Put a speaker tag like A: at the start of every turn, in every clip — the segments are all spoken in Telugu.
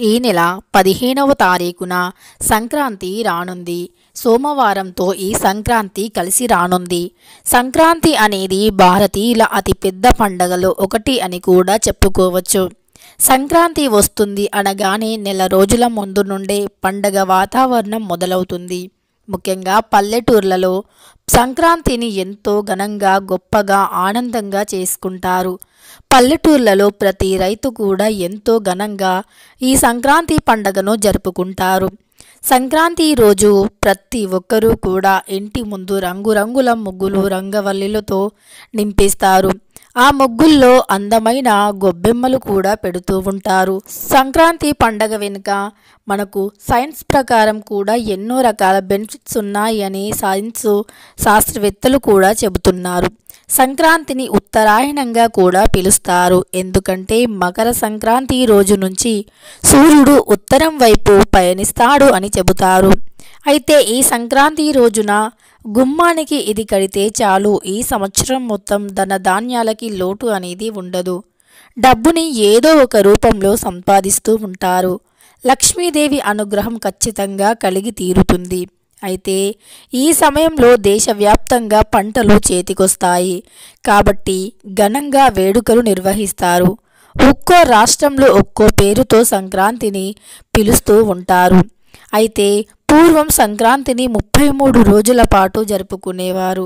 A: ఈ నెల 15వ తారీఖున సంక్రాంతి రానుంది. సోమవారంతో ఈ సంక్రాంతి కలిసి రానుంది. సంక్రాంతి అనేది భారతీయుల అతిపెద్ద పండగలో ఒకటి అని కూడా చెప్పుకోవచ్చు. సంక్రాంతి వస్తుంది అనగానే నెల రోజుల ముందు నుండే పండగ వాతావరణం మొదలవుతుంది. ముఖ్యంగా పల్లెటూర్లలో సంక్రాంతిని ఎంతో ఘనంగా, గొప్పగా, ఆనందంగా చేసుకుంటారు. పల్లెటూర్లలో ప్రతి రైతు కూడా ఎంతో ఘనంగా ఈ సంక్రాంతి పండగను జరుపుకుంటారు. సంక్రాంతి రోజు ప్రతి ఒక్కరూ కూడా ఇంటి ముందు రంగురంగుల ముగ్గులు, రంగవల్లులతో నింపిస్తారు. ఆ ముగ్గుల్లో అందమైన గొబ్బెమ్మలు కూడా పెడుతూ ఉంటారు. సంక్రాంతి పండగ వెనుక మనకు సైన్స్ ప్రకారం కూడా ఎన్నో రకాల బెనిఫిట్స్ ఉన్నాయని శాస్త్రవేత్తలు కూడా చెబుతున్నారు. సంక్రాంతిని ఉత్తరాయణంగా కూడా పిలుస్తారు. ఎందుకంటే మకర సంక్రాంతి రోజు నుంచి సూర్యుడు ఉత్తరం వైపు పయనిస్తాడు అని చెబుతారు. అయితే ఈ సంక్రాంతి రోజున గుమ్మానికి ఇది కడితే చాలు, ఈ సంవత్సరం మొత్తం ధనధాన్యాలకి లోటు అనేది ఉండదు. డబ్బుని ఏదో ఒక రూపంలో సంపాదిస్తూ ఉంటారు. లక్ష్మీదేవి అనుగ్రహం ఖచ్చితంగా కలిగి తీరుతుంది. అయితే ఈ సమయంలో దేశవ్యాప్తంగా పంటలు చేతికొస్తాయి కాబట్టి ఘనంగా వేడుకలు నిర్వహిస్తారు. ఒక్కో రాష్ట్రంలో ఒక్కో పేరుతో సంక్రాంతిని పిలుస్తూ ఉంటారు. అయితే పూర్వం సంక్రాంతిని 33 రోజుల పాటు జరుపుకునేవారు.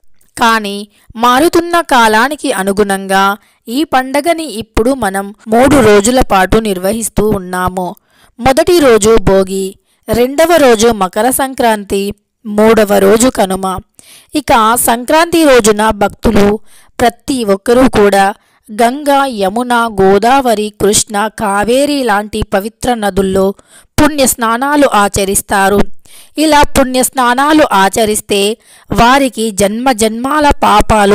A: కానీ మారుతున్న కాలానికి అనుగుణంగా ఈ పండగని ఇప్పుడు మనం 3 రోజుల పాటు నిర్వహిస్తూ ఉన్నాము. మొదటి రోజు భోగి, రెండవ రోజు మకర సంక్రాంతి, మూడవ రోజు కనుమ. ఇక సంక్రాంతి రోజున భక్తులు ప్రతి ఒక్కరూ కూడా గంగా, యమున, గోదావరి, కృష్ణ, కావేరి లాంటి పవిత్ర నదుల్లో పుణ్య స్నానాలు ఆచరిస్తారు. ఇలా పుణ్య స్నానాలు ఆచరిస్తే వారికి జన్మ జన్మాల పాపాలు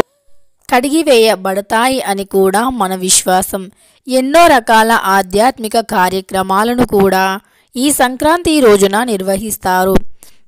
A: కడిగివేయబడతాయి అని కూడా మన విశ్వాసం. ఎన్నో రకాల ఆధ్యాత్మిక కార్యక్రమాలను కూడా ఈ సంక్రాంతి రోజున నిర్వహిస్తారు.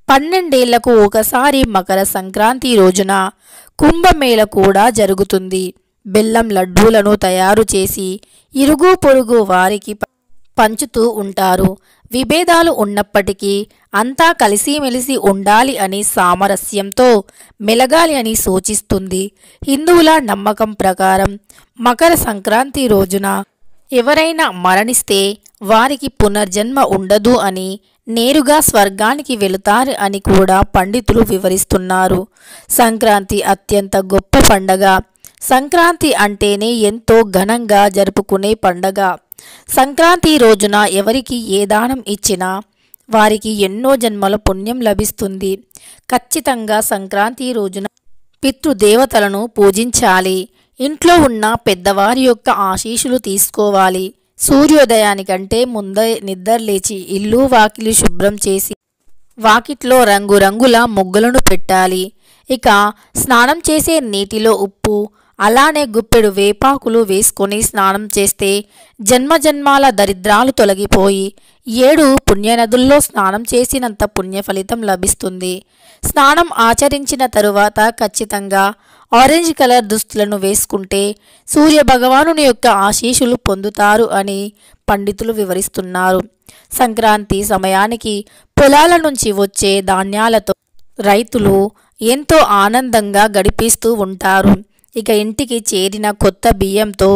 A: 12 ఏళ్లకు ఒకసారి మకర సంక్రాంతి రోజున కుంభమేళ కూడా జరుగుతుంది. బెల్లం లడ్డూలను తయారు చేసి ఇరుగు పొరుగు వారికి పంచుతూ ఉంటారు. విభేదాలు ఉన్నప్పటికీ అంతా కలిసిమెలిసి ఉండాలి అని, సామరస్యంతో మెలగాలి అని సూచిస్తుంది. హిందువుల నమ్మకం ప్రకారం మకర సంక్రాంతి రోజున ఎవరైనా మరణిస్తే వారికి పునర్జన్మ ఉండదు అని, నేరుగా స్వర్గానికి వెళుతారు అని కూడా పండితులు వివరిస్తున్నారు. సంక్రాంతి అత్యంత గొప్ప పండగ. సంక్రాంతి అంటేనే ఎంతో ఘనంగా జరుపుకునే పండగ. సంక్రాంతి రోజున ఎవరికి ఏ దానం ఇచ్చినా వారికి ఎన్నో జన్మల పుణ్యం లభిస్తుంది. ఖచ్చితంగా సంక్రాంతి రోజున పితృదేవతలను పూజించాలి. ఇంట్లో ఉన్న పెద్దవారి యొక్క ఆశీస్సులు తీసుకోవాలి. సూర్యోదయానికంటే ముందే నిద్రలేచి ఇల్లు వాకిలి శుభ్రం చేసి వాకిట్లో రంగురంగుల ముగ్గులను పెట్టాలి. ఇక స్నానం చేసే నీటిలో ఉప్పు, అలానే గుప్పెడు వేపాకులు వేసుకొని స్నానం చేస్తే జన్మజన్మాల దరిద్రాలు తొలగిపోయి 7 పుణ్యనదుల్లో స్నానం చేసినంత పుణ్య ఫలితం లభిస్తుంది. స్నానం ఆచరించిన తరువాత ఖచ్చితంగా ఆరెంజ్ కలర్ దుస్తులను వేసుకుంటే సూర్య భగవానుని యొక్క ఆశీస్సులు పొందుతారు అని పండితులు వివరిస్తున్నారు. సంక్రాంతి సమయానికి పొలాల నుంచి వచ్చే ధాన్యాలతో రైతులు ఎంతో ఆనందంగా గడిపిస్తూ ఉంటారు. ఇక ఇంటికి చేరిన కొత్త బియ్యంతో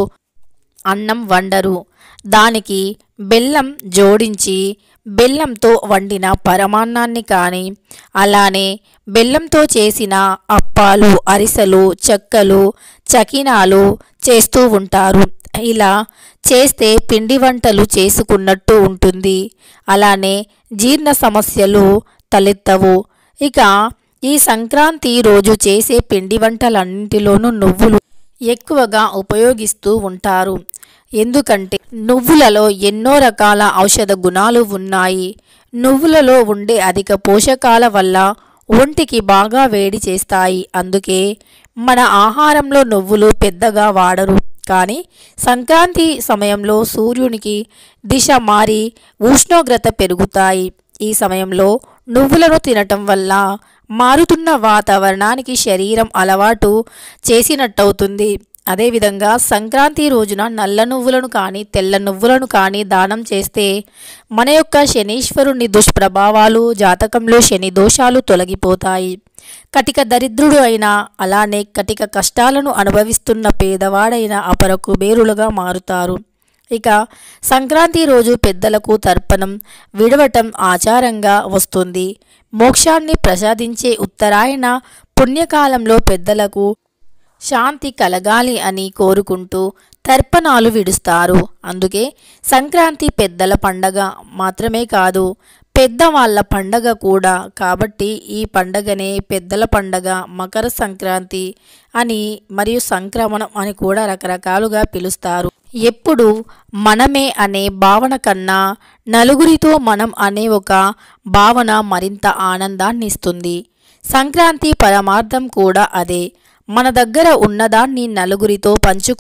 A: అన్నం వండరు. దానికి బెల్లం జోడించి బెల్లంతో వండిన పరమాన్నాన్ని కానీ, అలానే బెల్లంతో చేసిన అప్పాలు, అరిసెలు, చెక్కలు, చకినాలు చేస్తూ ఉంటారు. ఇలా చేస్తే పిండి వంటలు చేసుకున్నట్టు ఉంటుంది. అలానే జీర్ణ సమస్యలు తలెత్తవు. ఇక ఈ సంక్రాంతి రోజు చేసే పిండి వంటలన్నింటిలోనూ నువ్వులు ఎక్కువగా ఉపయోగిస్తూ ఉంటారు. ఎందుకంటే నువ్వులలో ఎన్నో రకాల ఔషధ గుణాలు ఉన్నాయి. నువ్వులలో ఉండే అధిక పోషకాల వల్ల ఒంటికి బాగా వేడి చేస్తాయి. అందుకే మన ఆహారంలో నువ్వులు పెద్దగా వాడరు. కానీ సంక్రాంతి సమయంలో సూర్యునికి దిశ మారి ఉష్ణోగ్రత పెరుగుతాయి. ఈ సమయంలో నువ్వులను తినటం వల్ల మారుతున్న వాతావరణానికి శరీరం అలవాటు చేసినట్టవుతుంది. అదేవిధంగా సంక్రాంతి రోజున నల్ల నువ్వులను కానీ తెల్ల నువ్వులను కానీ దానం చేస్తే మన యొక్క శనీశ్వరుని దుష్ప్రభావాలు, జాతకంలో శని దోషాలు తొలగిపోతాయి. కటిక దరిద్రుడు అయినా, అలానే కటిక కష్టాలను అనుభవిస్తున్న పేదవాడైన అపర కుబేరులుగా మారుతారు. ఇక సంక్రాంతి రోజు పెద్దలకు తర్పణం విడవటం ఆచారంగా వస్తుంది. మోక్షాన్ని ప్రసాదించే ఉత్తరాయణ పుణ్యకాలంలో పెద్దలకు శాంతి కలగాలి అని కోరుకుంటూ తర్పణాలు విడుస్తారు. అందుకే సంక్రాంతి పెద్దల పండగ మాత్రమే కాదు, పెద్దవాళ్ళ పండగ కూడా. కాబట్టి ఈ పండగనే పెద్దల పండగ, మకర సంక్రాంతి అని మరియు సంక్రమణం అని కూడా రకరకాలుగా పిలుస్తారు. ఎప్పుడు మనమే అనే భావన కన్నా నలుగురితో మనం అనే ఒక భావన మరింత ఆనందాన్ని ఇస్తుంది. సంక్రాంతి పరమార్థం కూడా అదే. మన దగ్గర ఉన్నదాన్ని నలుగురితో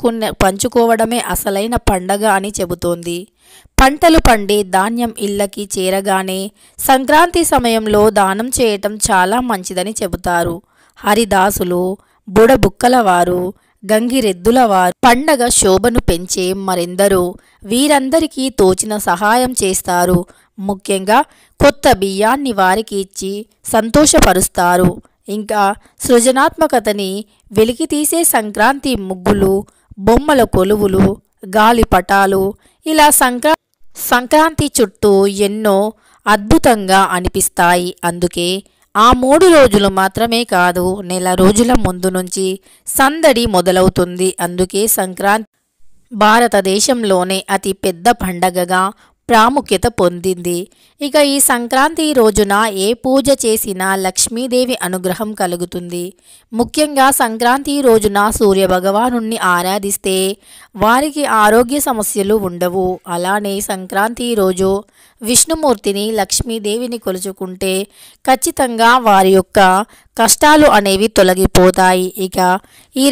A: పంచుకోవడమే అసలైన పండగ అని చెబుతోంది. పంటలు పండి ధాన్యం ఇళ్ళకి చేరగానే సంక్రాంతి సమయంలో దానం చేయటం చాలా మంచిదని చెబుతారు. హరిదాసులు, బుడబుక్కలవారు, గంగిరెద్దులవారు పండగ శోభను పెంచే మరెందరో వీరందరికీ తోచిన సహాయం చేస్తారు. ముఖ్యంగా కొత్త బియ్యాన్ని వారికి ఇచ్చి సంతోషపరుస్తారు. ఇంకా సృజనాత్మకతని వెలికితీసే సంక్రాంతి ముగ్గులు, బొమ్మల కొలువులు, గాలిపటాలు ఇలా సంక్రాంతి చుట్టూ ఎన్నో అద్భుతంగా అనిపిస్తాయి. అందుకే ఆ 3 రోజులు మాత్రమే కాదు, నెల రోజుల ముందు నుంచి సందడి మొదలవుతుంది. అందుకే సంక్రాంతి భారతదేశంలోనే అతి పెద్ద పండగగా ప్రాముఖ్యత పొందింది. ఇక ఈ సంక్రాంతి రోజున ఏ పూజ చేసినా లక్ష్మీదేవి అనుగ్రహం కలుగుతుంది. ముఖ్యంగా సంక్రాంతి రోజున సూర్యభగవానుణ్ణి ఆరాధిస్తే వారికి ఆరోగ్య సమస్యలు ఉండవు. అలానే సంక్రాంతి రోజు విష్ణుమూర్తిని, లక్ష్మీదేవిని కొలుచుకుంటే ఖచ్చితంగా వారి యొక్క కష్టాలు అనేవి తొలగిపోతాయి. ఇక ఈ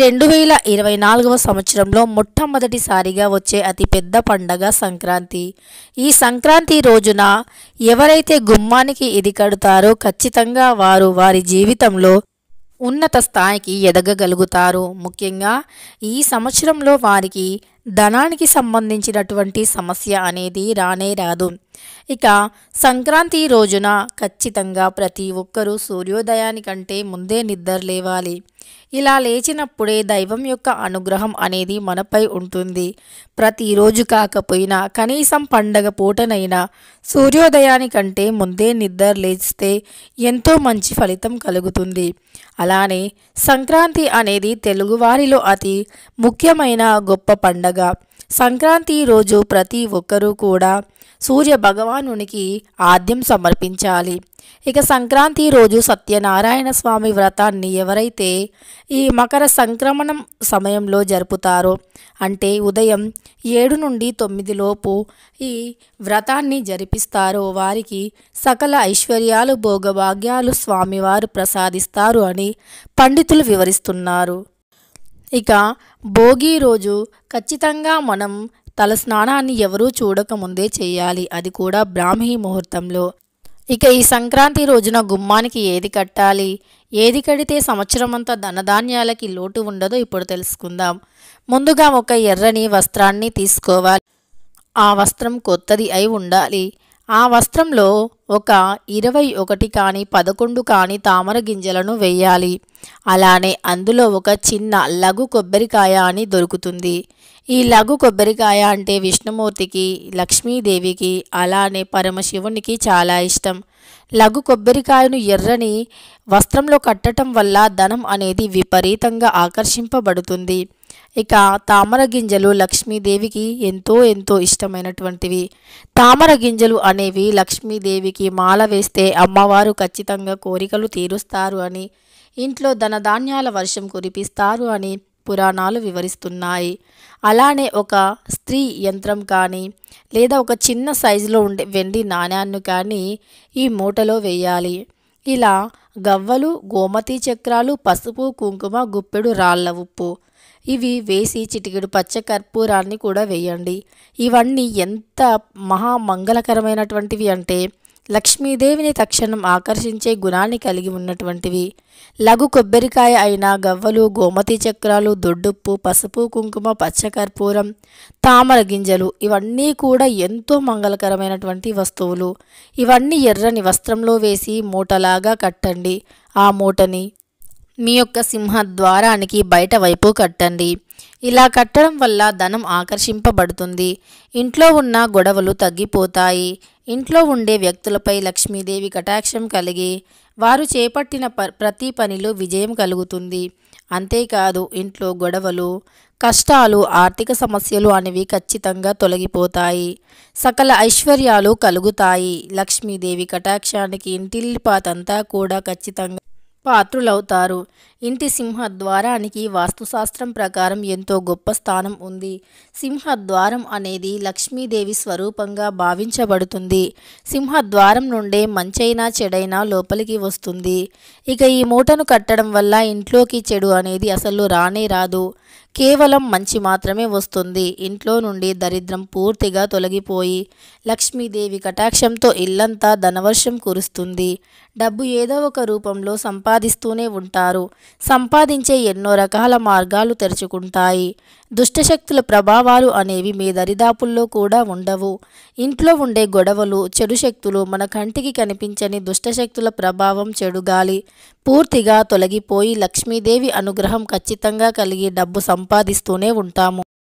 A: 2024వ సంవత్సరంలో మొట్టమొదటిసారిగా వచ్చే అతిపెద్ద పండగ సంక్రాంతి. ఈ సంక్రాంతి రోజున ఎవరైతే గుమ్మానికి ఇది కడతారో ఖచ్చితంగా వారు వారి జీవితంలో ఉన్నత స్థాయికి ఎదగగలుగుతారు. ముఖ్యంగా ఈ సంవత్సరంలో వారికి ధనానికి సంబంధించినటువంటి సమస్య అనేది రానే రాదు. ఇక సంక్రాంతి రోజున ఖచ్చితంగా ప్రతి ఒక్కరూ సూర్యోదయానికంటే ముందే నిద్ర లేవాలి. ఇలా లేచినప్పుడే దైవం యొక్క అనుగ్రహం అనేది మనపై ఉంటుంది. ప్రతిరోజు కాకపోయినా కనీసం పండగ పూటనైనా సూర్యోదయానికంటే ముందే నిద్ర లేస్తే ఎంతో మంచి ఫలితం కలుగుతుంది. అలానే సంక్రాంతి అనేది తెలుగువారిలో అతి ముఖ్యమైన గొప్ప పండగ. సంక్రాంతి రోజు ప్రతి ఒక్కరూ కూడా సూర్య భగవానునికి ఆద్యం సమర్పించాలి. ఇక సంక్రాంతి రోజు సత్యనారాయణ స్వామి వ్రతాన్ని ఎవరైతే ఈ మకర సంక్రమణం సమయంలో జరుపుతారో, అంటే ఉదయం 7 నుండి 9 లోపు ఈ వ్రతాన్ని జరిపిస్తారో వారికి సకల ఐశ్వర్యాలు, భోగభాగ్యాలు స్వామివారు ప్రసాదిస్తారు అని పండితులు వివరిస్తున్నారు. ఇక భోగి రోజు ఖచ్చితంగా మనం తలస్నానాన్ని ఎవరూ చూడకముందే చేయాలి, అది కూడా బ్రాహ్మీ ముహూర్తంలో. ఇక ఈ సంక్రాంతి రోజున గుమ్మానికి ఏది కట్టాలి, ఏది కడితే సంవత్సరమంతా ధనధాన్యాలకి లోటు ఉండదో ఇప్పుడు తెలుసుకుందాం. ముందుగా ఒక ఎర్రని వస్త్రాన్ని తీసుకోవాలి. ఆ వస్త్రం కొత్తది అయి ఉండాలి. ఆ వస్త్రంలో ఒక 21 కానీ 11 కానీ తామర గింజలను వేయాలి. అలానే అందులో ఒక చిన్న లఘు కొబ్బరికాయ అని దొరుకుతుంది. ఈ లఘు కొబ్బరికాయ అంటే విష్ణుమూర్తికి, లక్ష్మీదేవికి, అలానే పరమశివునికి చాలా ఇష్టం. లఘు కొబ్బరికాయను ఎర్రని వస్త్రంలో కట్టడం వల్ల ధనం అనేది విపరీతంగా ఆకర్షింపబడుతుంది. ఇక తామర గింజలు లక్ష్మీదేవికి ఎంతో ఎంతో ఇష్టమైనటువంటివి. తామర గింజలు అనేవి లక్ష్మీదేవికి మాల వేస్తే అమ్మవారు ఖచ్చితంగా కోరికలు తీరుస్తారు అని, ఇంట్లో ధనధాన్యాల వర్షం కురిపిస్తారు అని పురాణాలు వివరిస్తున్నాయి. అలానే ఒక స్త్రీ యంత్రం కానీ లేదా ఒక చిన్న సైజులో ఉండే వెండి నాణ్యాన్ని కానీ ఈ మూటలో వేయాలి. ఇలా గవ్వలు, గోమతి చక్రాలు, పసుపు, కుంకుమ, గుప్పెడు రాళ్ళ ఉప్పు ఇవి వేసి చిటికెడు పచ్చకర్పూరాన్ని కూడా వేయండి. ఇవన్నీ ఎంత మహామంగళకరమైనటువంటివి అంటే లక్ష్మీదేవిని తక్షణం ఆకర్షించే గుణాన్ని కలిగి ఉన్నటువంటివి. లఘు కొబ్బరికాయ అయిన గవ్వలు, గోమతి చక్రాలు, దొడ్డుప్పు, పసుపు, కుంకుమ, పచ్చకర్పూరం, తామర గింజలు ఇవన్నీ కూడా ఎంతో మంగళకరమైనటువంటి వస్తువులు. ఇవన్నీ ఎర్రని వస్త్రంలో వేసి మూటలాగా కట్టండి. ఆ మూటని మీ యొక్క సింహద్వారానికి బయట వైపు కట్టండి. ఇలా కట్టడం వల్ల ధనం ఆకర్షింపబడుతుంది. ఇంట్లో ఉన్న గొడవలు తగ్గిపోతాయి. ఇంట్లో ఉండే వ్యక్తులపై లక్ష్మీదేవి కటాక్షం కలిగి వారు చేపట్టిన ప్రతి పనిలో విజయం కలుగుతుంది. అంతేకాదు ఇంట్లో గొడవలు, కష్టాలు, ఆర్థిక సమస్యలు అనేవి ఖచ్చితంగా తొలగిపోతాయి. సకల ఐశ్వర్యాలు కలుగుతాయి. లక్ష్మీదేవి కటాక్షానికి ఇంటిల్లిపాతంతా కూడా ఖచ్చితంగా పాత్రులవుతారు. ఇంటి సింహద్వారానికి వాస్తుశాస్త్రం ప్రకారం ఎంతో గొప్ప స్థానం ఉంది. సింహద్వారం అనేది లక్ష్మీదేవి స్వరూపంగా భావించబడుతుంది. సింహద్వారం నుండే మంచైనా చెడైనా లోపలికి వస్తుంది. ఇక ఈ మూటను కట్టడం వల్ల ఇంట్లోకి చెడు అనేది అసలు రానే రాదు. కేవలం మంచి మాత్రమే వస్తుంది. ఇంట్లో నుండి దరిద్రం పూర్తిగా తొలగిపోయి లక్ష్మీదేవి కటాక్షంతో ఇల్లంతా ధనవర్షం కురుస్తుంది. డబ్బు ఏదో ఒక రూపంలో సంపాదిస్తూనే ఉంటారు. సంపాదించే ఎన్నో రకాల మార్గాలు తెరుచుకుంటాయి. దుష్టశక్తుల ప్రభావాలు అనేవి మీ దరిదాపుల్లో కూడా ఉండవు. ఇంట్లో ఉండే గొడవలు, చెడు శక్తులు, మన కంటికి కనిపించని దుష్టశక్తుల ప్రభావం, చెడు గాలి పూర్తిగా తొలగిపోయి లక్ష్మీదేవి అనుగ్రహం ఖచ్చితంగా కలిగి డబ్బు సంపాదిస్తూనే ఉంటాము.